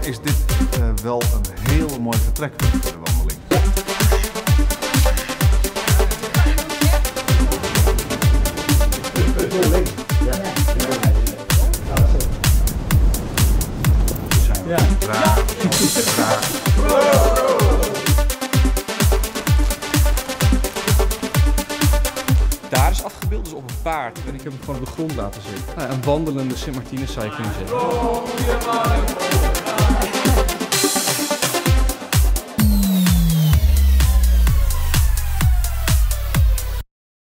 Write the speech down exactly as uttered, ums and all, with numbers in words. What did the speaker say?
is dit uh, wel een heel mooi vertrekpunt voor de wandeling. Ja. Graag, graag. Daar is afgebeeld, dus op een paard. En ik heb hem gewoon op de grond laten zitten. Nou, een wandelende Sint Martinus zou je kunnen zeggen.